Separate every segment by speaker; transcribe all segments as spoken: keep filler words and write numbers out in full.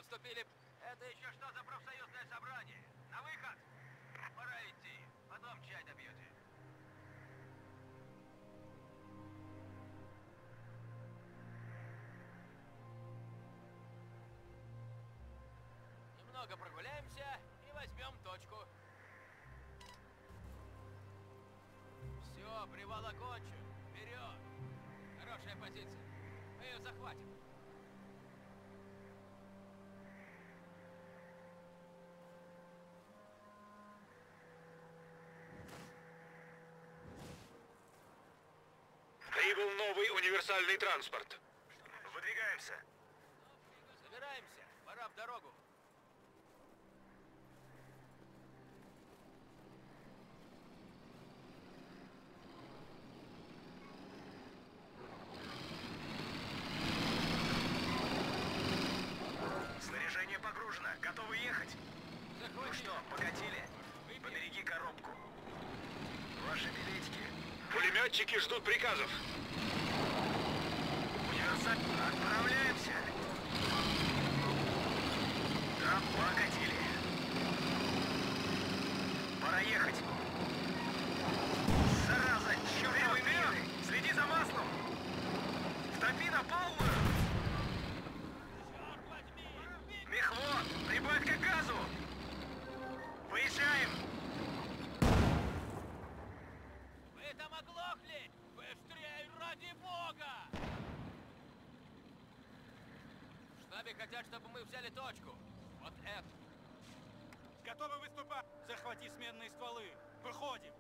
Speaker 1: отступили. Это еще что за профсоюзное собрание? На выход! Пора идти, потом чай добьете. Немного прогуляемся и возьмем точку. Все, привал окончен. Вперед! Хорошая позиция. Мы ее захватим.
Speaker 2: Прибыл новый универсальный транспорт.
Speaker 3: Выдвигаемся.
Speaker 1: Собираемся. Пора в дорогу.
Speaker 3: Снаряжение погружено. Готовы ехать?
Speaker 1: Захвати.
Speaker 3: Ну что, покатили?
Speaker 1: Выпьем.
Speaker 3: Побереги коробку. Ваши билетики.
Speaker 2: Пулеметчики ждут приказов.
Speaker 3: Универсаль. Отправляемся. Да, покатили. Пора ехать. Зараза, чертовы мины! Следи за маслом! Втопи на полную!
Speaker 1: Черт возьми!
Speaker 3: Мехвод, прибавь-ка газу! Выезжаем!
Speaker 1: Вы там оглохли! Быстрее, ради бога! В штабе хотят, чтобы мы взяли точку. Вот это.
Speaker 4: Готовы выступать! Захвати сменные стволы! Выходим!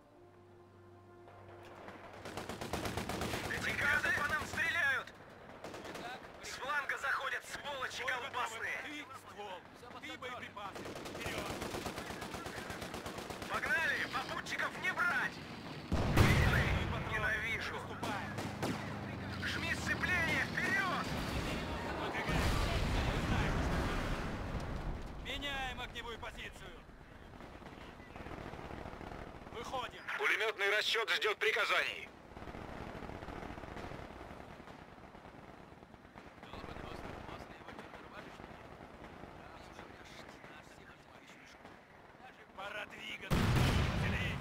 Speaker 3: Эти газы по нам стреляют!
Speaker 1: Итак,
Speaker 3: С фланга заходят сволочи
Speaker 4: Готовы.
Speaker 3: колбасные!
Speaker 4: Ты ствол!
Speaker 1: Всё под
Speaker 4: Ты
Speaker 1: контролем.
Speaker 4: боеприпасы! Вперед!
Speaker 3: Погнали! Попутчиков не брать! Мины! Ненавижу!
Speaker 4: Выступаем!
Speaker 3: Жми сцепление! Вперед!
Speaker 4: Выдвигаемся! Мы знаем, что делать. Меняем огневую позицию! Выходим!
Speaker 2: Пулеметный расчет ждет приказаний.
Speaker 4: Пора двигаться! Вперед!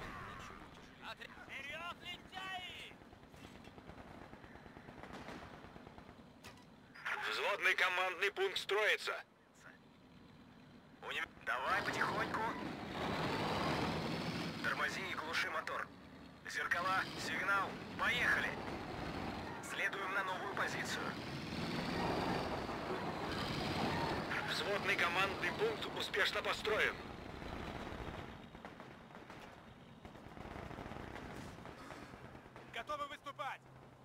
Speaker 1: Вперед, лентяи!
Speaker 2: Взводный командный пункт строится.
Speaker 3: Уни... Давай потихоньку. Тормози и глуши мотор. Зеркала, сигнал. Поехали. Следуем на новую позицию.
Speaker 2: Взводный командный пункт успешно построен.
Speaker 4: Готовы выступать!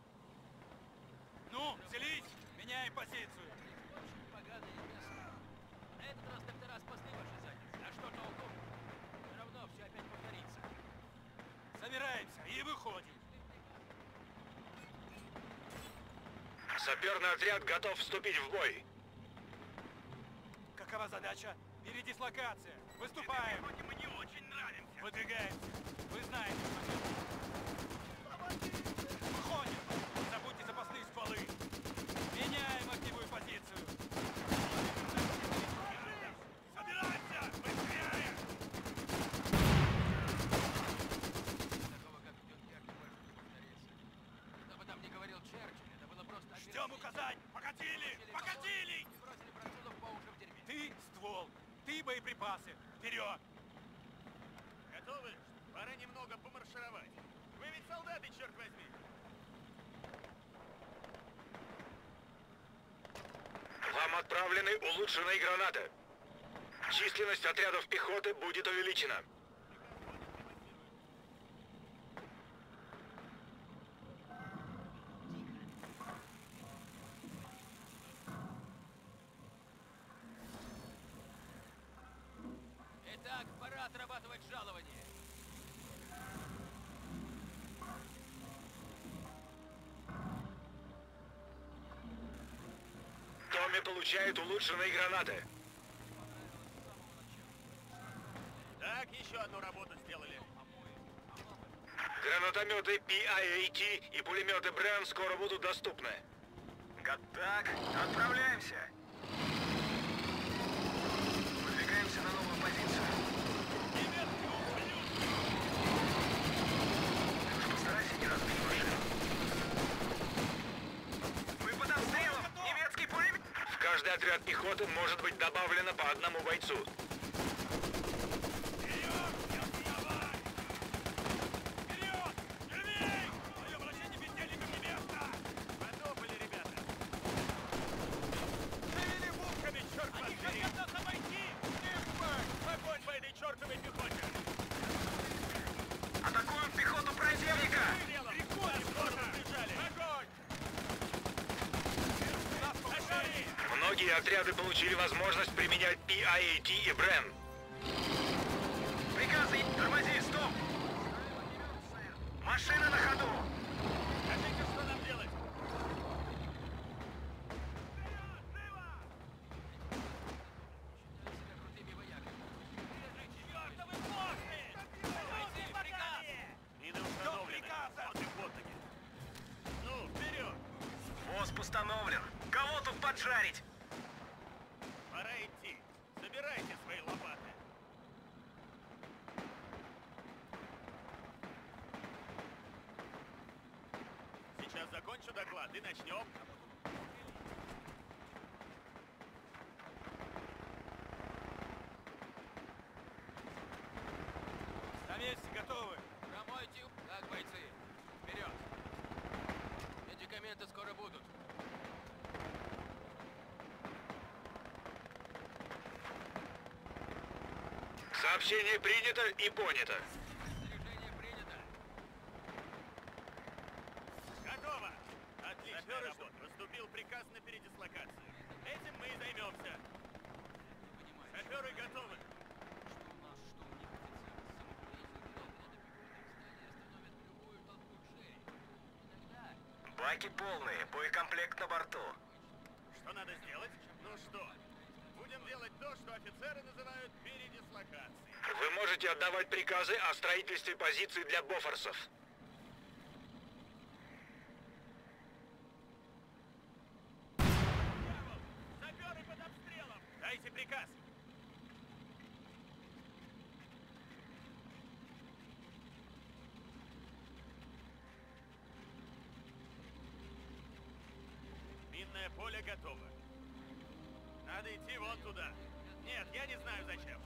Speaker 4: Ну, взялись! Меняем позицию!
Speaker 1: Очень поганое место. На этот раз доктора спасли ваши задницы. А что толку? Все равно все опять повторится.
Speaker 4: Собираемся и выходим!
Speaker 2: Саперный отряд готов вступить в бой.
Speaker 4: Какова задача? Передислокация! Выступаем!
Speaker 3: Мы не очень нравимся.
Speaker 4: Выдвигаемся! Вы знаете, что делать! Выходим! Не забудьте запасные стволы! Меняем огневую позицию! Собираемся! Быстрее!
Speaker 1: Такого, как в Дюнкерке, больше не повторится. Что бы там ни говорил Черчилль, это было просто...
Speaker 4: Ждем указаний! Покатили! Покатили!
Speaker 1: И бросили французов по уши в дерьме.
Speaker 4: Ты ствол! Ты боеприпасы! Вперед!
Speaker 5: Готовы? Пора немного помаршировать. Вы ведь солдаты, черт возьми!
Speaker 2: Вам отправлены улучшенные гранаты. Численность отрядов пехоты будет увеличена.
Speaker 1: Итак, пора отрабатывать жалование.
Speaker 2: Томми получает улучшенные гранаты.
Speaker 5: Так, еще одну работу сделали.
Speaker 2: Гранатометы пи ай эй ти и пулеметы Брэн скоро будут доступны.
Speaker 3: Так, отправляемся.
Speaker 2: отряд пехоты может быть добавлено по одному бойцу.
Speaker 4: Вперед! Давай! Вперед! Живей! Мое обращение бездельникам не место!
Speaker 5: Потопали, ребята. Завели бубками, черт
Speaker 1: Они
Speaker 5: побери.
Speaker 1: хотят нас обойти!
Speaker 5: Огонь по этой чертовой пехоте.
Speaker 3: Атакуют пехоту противника!
Speaker 5: Прикольно, скоро бежали. Огонь!
Speaker 4: Нас повышали!
Speaker 2: Многие отряды получили возможность применять пи ай эй ти и Брен.
Speaker 3: Приказы! Тормози! Стоп! Машина на ходу!
Speaker 5: Скажите, что нам делать?
Speaker 1: Крутыми вояками.
Speaker 5: Чертовы морды!
Speaker 1: Бойцы, приказ!
Speaker 5: Мины установлены. Смотрим под ноги. Ну, вперед!
Speaker 3: Мост установлен. Кого тут поджарить?
Speaker 5: Пора идти. Собирайте свои лопаты. Сейчас закончу доклад и начнем.
Speaker 4: На месте готовы!
Speaker 1: Промойте. Так, бойцы, вперед! Медикаменты скоро будут.
Speaker 2: Сообщение принято и понято.
Speaker 1: Решение принято.
Speaker 5: Готово! Отличная работа. Поступил приказ на передислокацию. Этим мы и займемся. Саперы готовы.
Speaker 3: Баки полные, боекомплект на борту.
Speaker 5: Что надо сделать? Ну что? Будем делать то, что офицеры называют передислокацией.
Speaker 2: Вы можете отдавать приказы о строительстве позиций для бофорсов.
Speaker 5: Дьявол! Саперы под обстрелом! Дайте приказ! Минное поле готово. Надо идти вон туда. Нет, я не знаю зачем.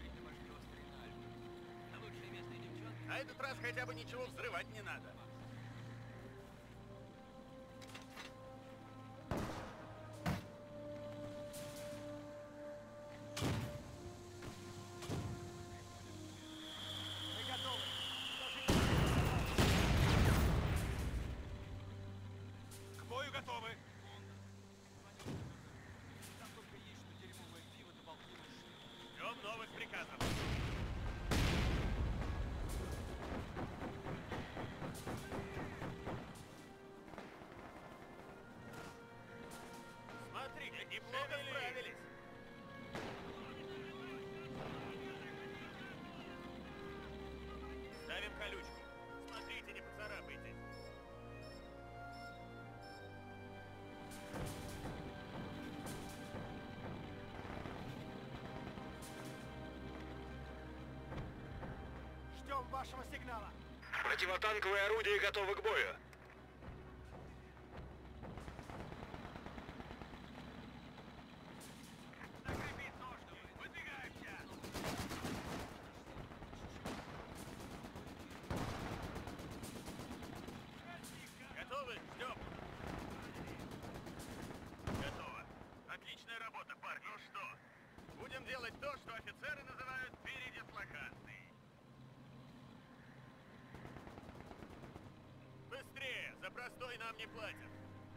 Speaker 5: На этот раз хотя бы ничего взрывать не надо.
Speaker 4: Мы готовы! К бою готовы! Там только есть что дерьмовое пиво да болтливый шин.
Speaker 5: Ждем новых приказов. Смотрите, неплохо справились. Ставим колючку. Смотрите, не поцарапайтесь.
Speaker 4: Ждем вашего сигнала!
Speaker 2: Противотанковые орудия готовы к бою.
Speaker 5: Закрепить ножны. Выдвигаемся. Готовы? Ждем. Готово. Отличная работа, парни. Ну что, будем делать то, что офицеры называют передислокацией. Быстрее! За простой нам не платят.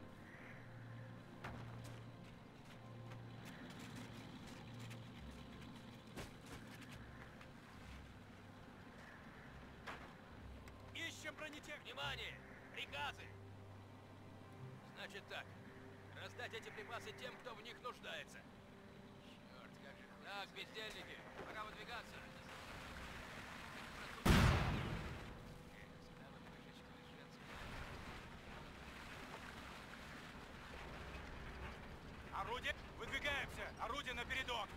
Speaker 4: Ищем бронетехнику!
Speaker 1: Внимание! Приказы! Значит так. Раздать эти припасы тем, кто в них нуждается. Черт, как же... Так, бездельники, пора выдвигаться.
Speaker 4: Орудие! Выдвигаемся! Орудие на передок!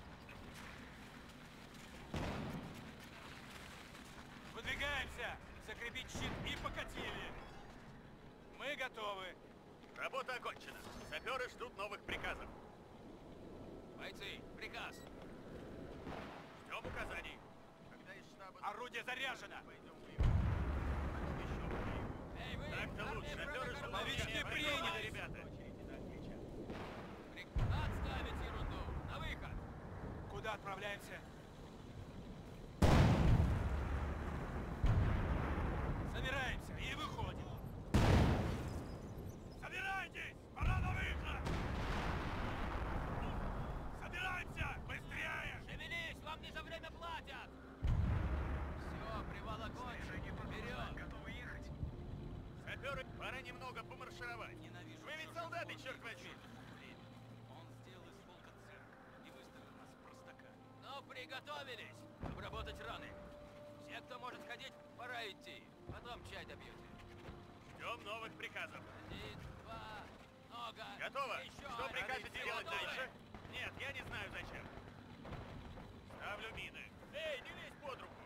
Speaker 4: Выдвигаемся! Закрепить щит и покатили! Мы готовы!
Speaker 5: Работа окончена. Саперы ждут новых приказов.
Speaker 4: заряжена!
Speaker 1: Эй, вы!
Speaker 5: Так-то лучше. Саперы, что
Speaker 4: Новички приняли,
Speaker 5: ребята.
Speaker 1: Отставить ерунду! На выход!
Speaker 4: Куда отправляемся? Собираемся и выходим. Собирайтесь! Пора на выход! Собираемся! Быстрее!
Speaker 1: Шевелись! Вам не за время платят! Все, привал окончен. Вперед!
Speaker 3: Готовы ехать?
Speaker 5: Саперы, пора немного помаршировать.
Speaker 4: Ненавижу.
Speaker 5: Вы ведь солдаты, черт возьми.
Speaker 4: Он сделал из волка цирк и выставил нас простака.
Speaker 1: Ну, приготовились! Обработать раны. Все, кто может ходить, пора идти. Потом чай добьете.
Speaker 5: Ждем новых приказов.
Speaker 1: Один, два, много.
Speaker 5: Готово?
Speaker 1: Еще
Speaker 5: Что
Speaker 1: один.
Speaker 5: прикажете делать
Speaker 1: Готовы?
Speaker 5: дальше? Нет, я не знаю зачем. Ставлю мины. Эй, не лезь под руку.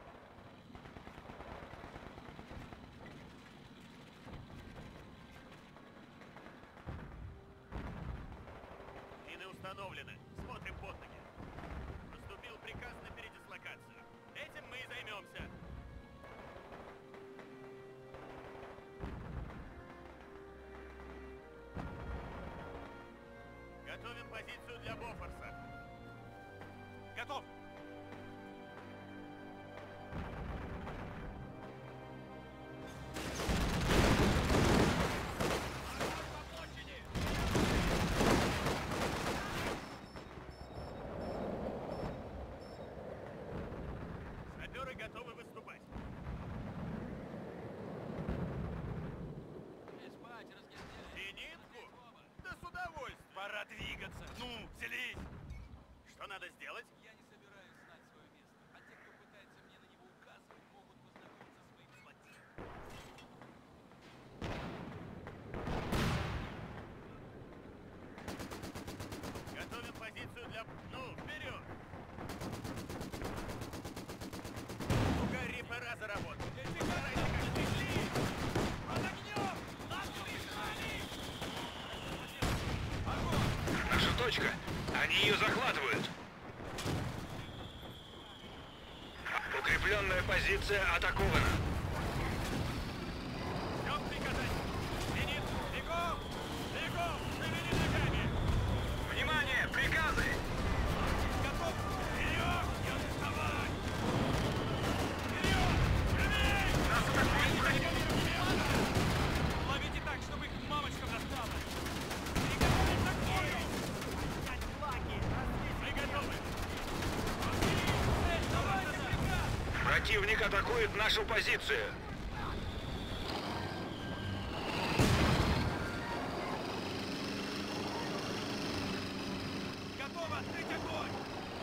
Speaker 5: Мины установлены. Смотрим под ноги. Поступил приказ на передислокацию. Этим мы и займемся. Готовим позицию для Бофорса.
Speaker 4: Готов!
Speaker 5: Саперы готовы выступать.
Speaker 1: Не спать, разгильдяй.
Speaker 5: Зенитку? Да с удовольствием.
Speaker 4: Пора двигаться! Ну, взялись!
Speaker 5: Что надо сделать?
Speaker 4: Я не собираюсь знать свое место, а те, кто пытается мне на него указывать, могут познакомиться с моим плотием.
Speaker 5: Готовим позицию для... Ну, вперед! Ну-ка, рипера за работу. Старайся как пришли!
Speaker 4: Под огнем! Нас прижали!
Speaker 2: Наша точка. Они ее захватывают. Укрепленная позиция атакована.
Speaker 5: Ждем приказаний. Зенит, бегом! Бегом! Шевели ногами!
Speaker 3: Внимание! Приказы!
Speaker 4: Готов! Вперед! Не отставать! Вперед! Живей!
Speaker 3: Нас атакует броневик!
Speaker 4: Ловите так, чтобы их мамочкам достало! Приготовить такую!
Speaker 5: Мы готовы!
Speaker 4: Давайте приказ!
Speaker 2: Противник атакует нашу позицию.
Speaker 4: Готово открыть огонь!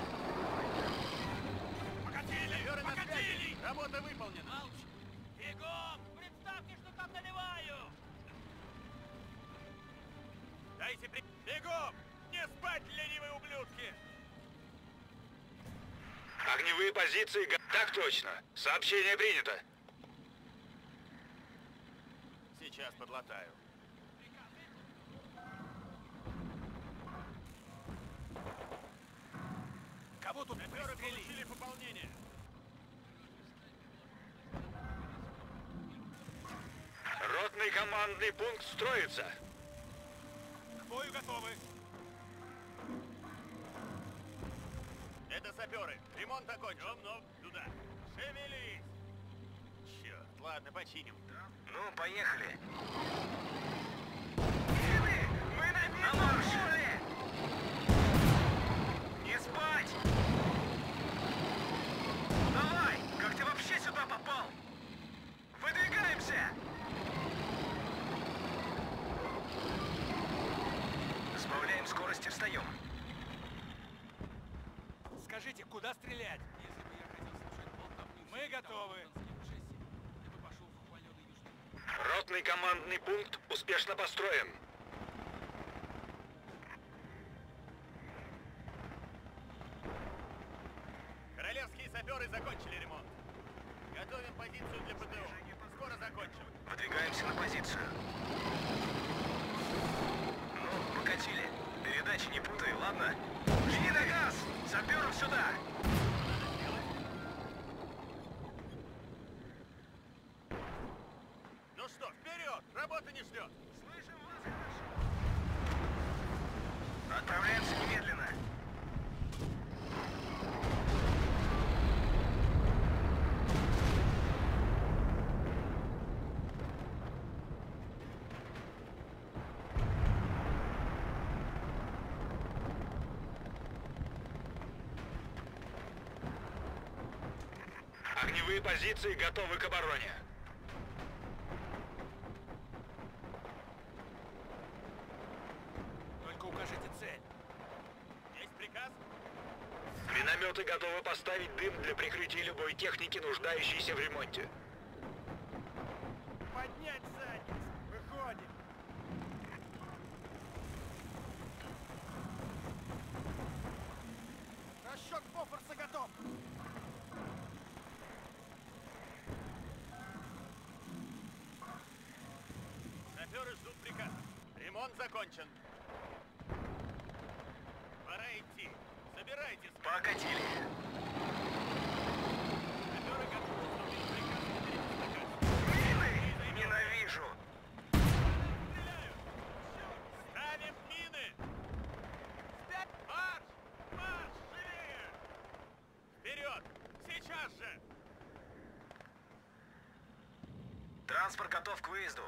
Speaker 4: Покатили!
Speaker 5: Саперы на
Speaker 4: Покатили!
Speaker 5: связи! Работа выполнена!
Speaker 1: Молча! Бегом! Представьте, что там наливаю!
Speaker 5: Дайте при... Бегом! Не спать, ленивые ублюдки!
Speaker 2: Огневые позиции... го- Так точно. Сообщение принято.
Speaker 5: Сейчас подлатаю.
Speaker 4: Кого тут
Speaker 5: Саперы
Speaker 4: пристрелили?
Speaker 5: получили пополнение.
Speaker 2: Ротный командный пункт строится.
Speaker 4: К бою готовы!
Speaker 5: Это саперы. Ремонт окончен. Ждем, но туда. Шевелись! Черт, ладно, починим.
Speaker 3: Ну, поехали. Мины! Мы на марше! Не спать! Давай! Как ты вообще сюда попал? Выдвигаемся! Сбавляем скорость и встаем.
Speaker 4: Скажите, куда стрелять? Если бы я хотел слушать болтовню... Мы готовы! Я бы пошел в хваленый южный...
Speaker 2: Ротный командный пункт успешно построен.
Speaker 5: Королевские саперы закончили ремонт. Готовим позицию для ПТО. Скоро закончим.
Speaker 3: Выдвигаемся на позицию. Ну, покатили. Передачи не путай, ладно? Жми на газ! Саперов сюда!
Speaker 2: Огневые позиции готовы к обороне.
Speaker 4: Только укажите цель.
Speaker 5: Есть приказ?
Speaker 2: Минометы готовы поставить дым для прикрытия любой техники, нуждающейся в ремонте.
Speaker 4: Поднять задницу. Выходим. Расчет Бофорса готов.
Speaker 5: Саперы ждут приказа. Ремонт закончен. Пора идти. Собирайтесь.
Speaker 3: Покатили.
Speaker 5: Саперы готовы вступить в приказ на передислокацию.
Speaker 3: Мины! Ненавижу!
Speaker 5: Стреляю! Ставим мины! Спять! Марш! Марш! Живее! Вперед! Сейчас же!
Speaker 3: Транспорт готов к выезду.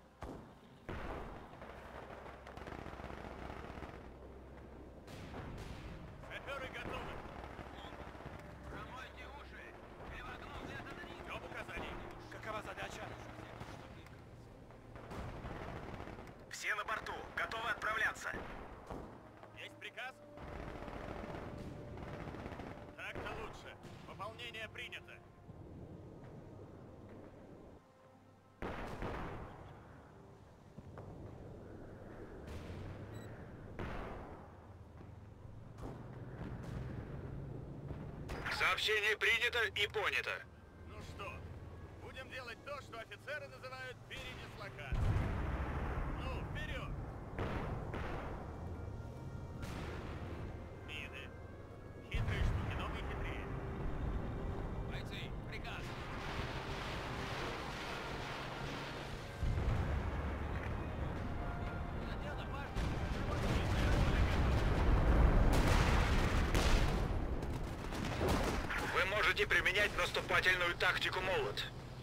Speaker 5: Саперы готовы!
Speaker 1: Промойте уши! Переводном взято на них!
Speaker 5: Ждем указаний.
Speaker 4: Какова задача?
Speaker 3: Все на борту. Готовы отправляться.
Speaker 5: Есть приказ? Так-то лучше. Выполнение принято.
Speaker 2: Сообщение принято и понято.
Speaker 5: Ну что, будем делать то, что офицеры называют передислокацией. Ну, вперед! Мины. Хитрые штуки, но мы хитрее.
Speaker 1: Бойцы, приказ! За дело, важно!
Speaker 2: Вы можете применять наступательную тактику молот.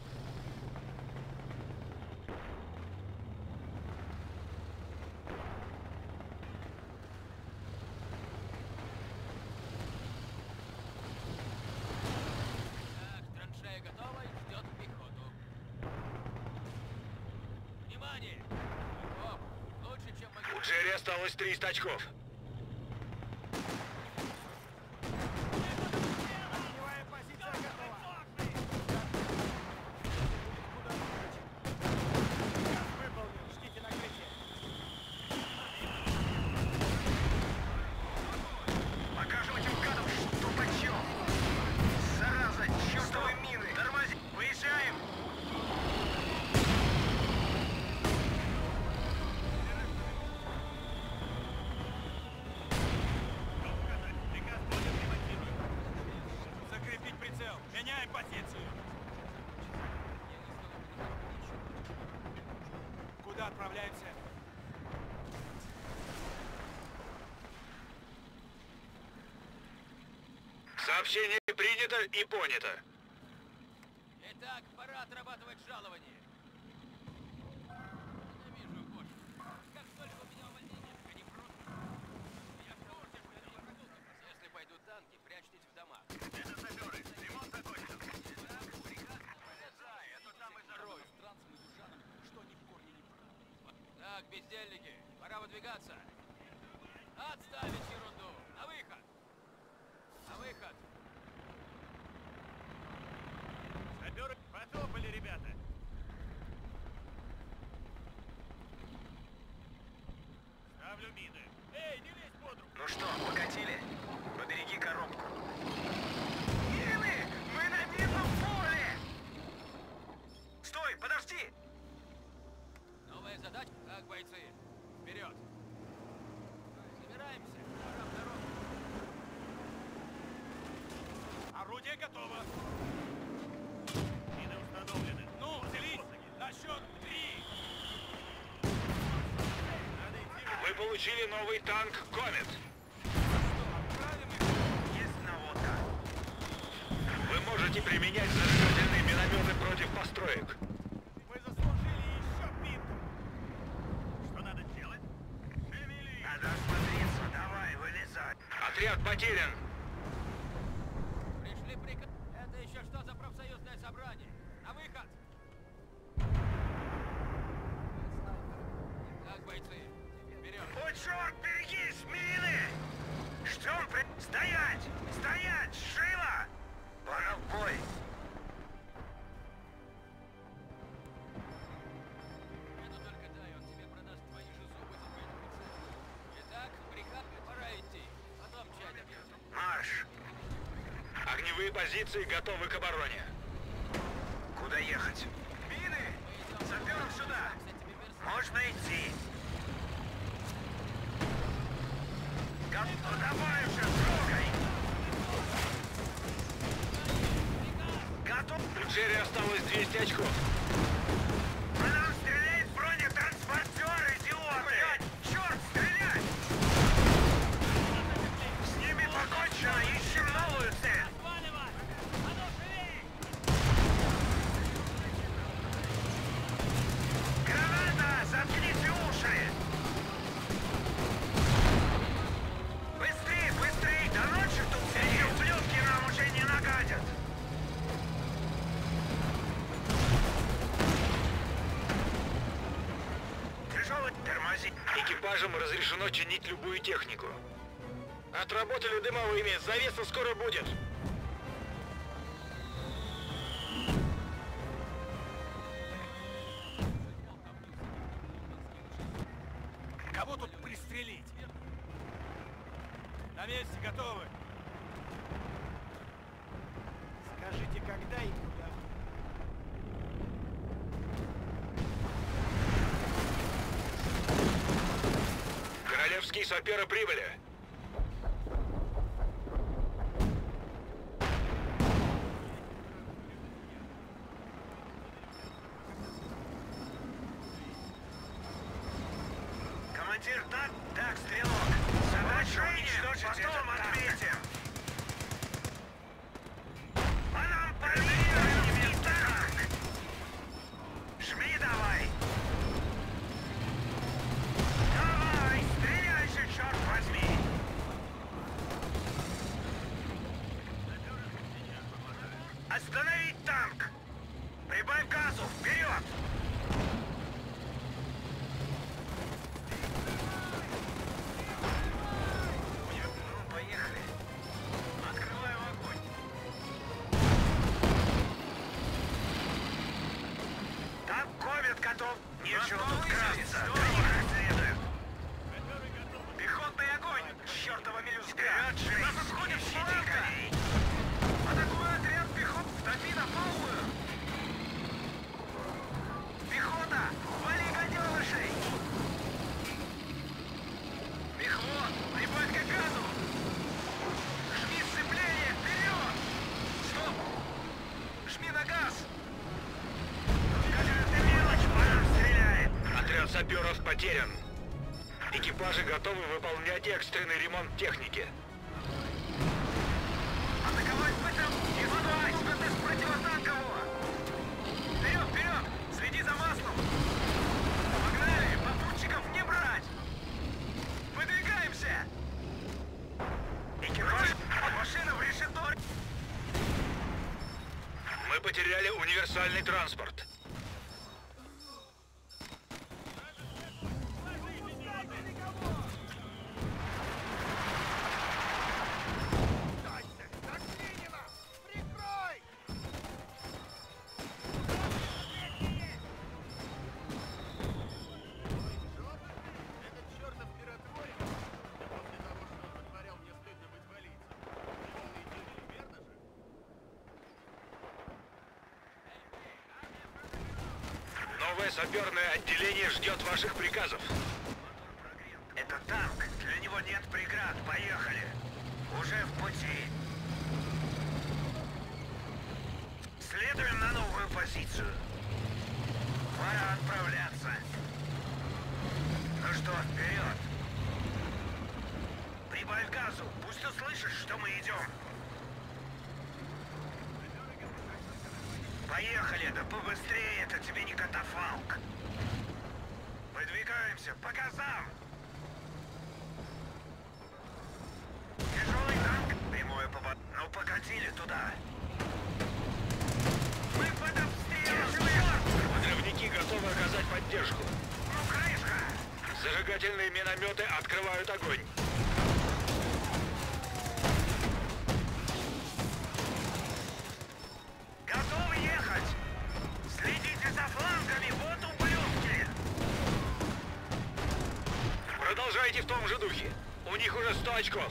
Speaker 1: Так, траншея готова и ждет пехоту. Внимание! Оп, лучше, чем мы...
Speaker 2: У Джерри осталось триста очков.
Speaker 4: Огневая позиция готова. Приказ выполнен. Ждите накрытия.
Speaker 3: Покажем этим гадам, что почем. Зараза, чертовы мины. Тормози. Выезжаем.
Speaker 5: Ждем указаний. Приказ понял, ремонтируем.
Speaker 4: Закрепить прицел. Меняем позицию. Куда отправляемся?
Speaker 2: Сообщение принято и понято.
Speaker 1: Итак, пора отрабатывать жалование. Ненавижу Бош. Как только у меня увольнение, так они прут. Я в курсе, что это прогулка. Если пойдут танки, прячьтесь в домах.
Speaker 5: Это саперы. Ремонт закончен.
Speaker 1: Полезай, а то там и зарою.
Speaker 4: Что они в корне не правы.
Speaker 1: Так, бездельники, пора выдвигаться. Отставить ерунду. На выход. На выход.
Speaker 5: Саперы потопали, ребята. Ставлю мины. Эй, не лезь под руку.
Speaker 3: Ну что, покатили? Побереги коробку. Мины! Мы на минном поле! Стой, подожди!
Speaker 1: Новая задача. Так, бойцы, вперед. Собираемся. Пора в дорогу.
Speaker 4: Орудие готово.
Speaker 5: Мины установлены.
Speaker 4: Ну, взялись. На счет три.
Speaker 5: Надо идти.
Speaker 2: Вы получили новый танк «Комет».
Speaker 4: Отправим их.
Speaker 3: Есть наводка.
Speaker 2: Вы можете применять зажигательные минометы против построек.
Speaker 4: Вы заслужили еще битву.
Speaker 5: Что надо делать? Шевелись.
Speaker 3: Надо осмотреться, давай, вылезай.
Speaker 2: Отряд потерян.
Speaker 1: Пришли приказ. Это еще что за профсоюз
Speaker 3: черт, берегись, мины! Ждем при... Стоять! Стоять! Шила! Пора в бой!
Speaker 1: Это только дай, он тебе продаст твои же зубы за двойную цену. Итак, бригад, пора идти. Потом чай допьем.
Speaker 3: Марш!
Speaker 2: Огневые позиции готовы к обороне.
Speaker 3: Куда ехать? Мины! Саперов сюда! Можно идти. Го- Ну давай уже, трогай! Готов!
Speaker 2: У Джерри осталось двести очков.
Speaker 3: По нам стреляет бронетранспортер, идиоты! Черт, стрелять! С ними покончено, ищем новую цель! Граната! Заткните уши! Быстрей, быстрей! До ночи тут эти ублюдки нам уже не нагадят! Тяжелый тормози.
Speaker 2: Экипажам разрешено чинить любую технику. Отработали дымовыми, завеса скоро будет.
Speaker 4: Кого тут пристрелить? На месте готовы. Скажите, когда и куда?
Speaker 2: Королевские саперы прибыли.
Speaker 3: Командир, так? Так, стрелок. Задача уничтожить потом ответим. По нам подъедем, танк! Жми давай! Давай, стреляй же, черт возьми! Остановить танк! Прибавь газу, вперед! Ну, поехали. Открываем огонь. Танк комет готов. Нечего тут краситься. Как следует. Пехотный огонь. Чёртова мелюзга. Вперед, Джей. Нас исходит фланга. Атакуй отряд пехот. Топи на полную. Пехота, вали гадёнышей. Мехвод, прибавь к газу! Жми сцепление, вперед! Стоп! Жми на газ! Какая-то мелочь по нам стреляет!
Speaker 2: Отряд саперов потерян. Экипажи готовы выполнять экстренный ремонт техники.
Speaker 3: Атаковать быстро! Не сдавайся, ты с противотанкового! Вперед, вперед! Следи за маслом! Погнали! Попутчиков не брать! Выдвигаемся! Экипаж! Машина в решето!
Speaker 2: Мы потеряли универсальный транспорт.
Speaker 5: Этот чертов миротворец, да после того, что он вытворял, мне стыдно быть полицией. Полный дебиль, верно же?
Speaker 2: Новое саперное отделение ждет ваших приказов.
Speaker 3: Это танк. Для него нет преград. Поехали. Уже в пути. Следуем на новую позицию. Пора отправляться. Ну что, вперед. Прибавь газу. Пусть услышишь, что мы идем. Поехали, да побыстрее, это тебе не катафалк. Выдвигаемся, по газам. Тяжелый танк, прямое поворот. Ну, покатили туда. Мы под обстрелом.
Speaker 2: Подрывники готовы оказать поддержку.
Speaker 3: Ну, крышка.
Speaker 2: Зажигательные минометы открывают огонь.
Speaker 3: Готовы ехать? Следите за флангами, вот ублюдки!
Speaker 2: Продолжайте в том же духе. У них уже сто очков.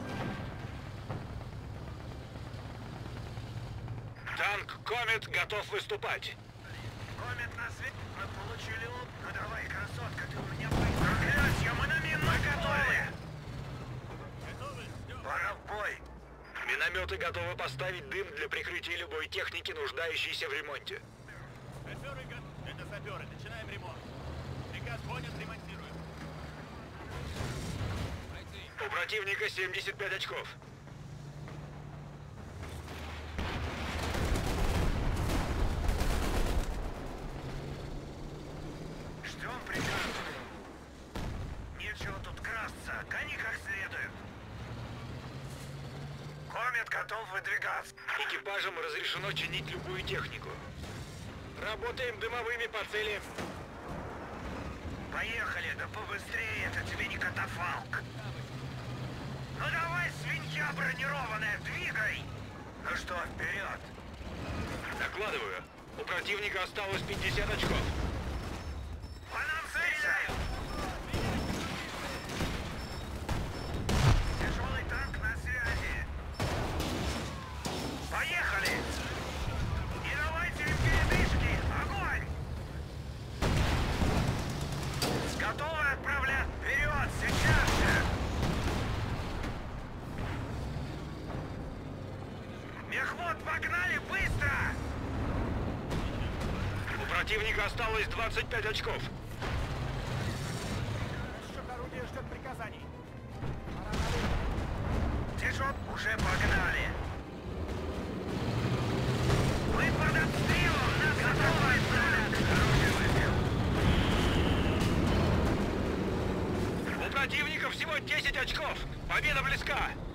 Speaker 2: Танк Комет готов выступать.
Speaker 3: Комет на свет. Мы получили оп. Ну давай, красотка, ты у меня будет. Проклятье, мы на минно готовы!
Speaker 5: Готовы? Ждем.
Speaker 3: Пора в бой.
Speaker 2: Минометы готовы поставить дым для прикрытия любой техники, нуждающейся в ремонте.
Speaker 5: Саперы го- Это саперы. Начинаем ремонт. Приказ понят, ремонтируем.
Speaker 2: У противника семьдесят пять очков.
Speaker 3: Ждем приказ. Нечего тут красться. Гони как следует. Комет готов выдвигаться.
Speaker 2: Экипажам разрешено чинить любую технику. Работаем дымовыми по цели.
Speaker 3: Поехали, да побыстрее, это тебе не катафалк. Ну давай, свинья бронированная, двигай! Ну что, вперед!
Speaker 2: Докладываю. У противника осталось пятьдесят очков.
Speaker 3: По нам стреляют! Тяжелый танк на связи. Поехали! Не давайте им передышки! Огонь! Готовы отправлять вперед сейчас же! Мехвод, погнали быстро!
Speaker 2: У противника осталось двадцать пять очков.
Speaker 4: Расчет орудия ждет приказаний.
Speaker 3: Тяжелый, уже погнали! Мы под обстрелом! Нас готовы отправлять! Оружие выбил!
Speaker 2: У противника всего десять очков. Победа близка.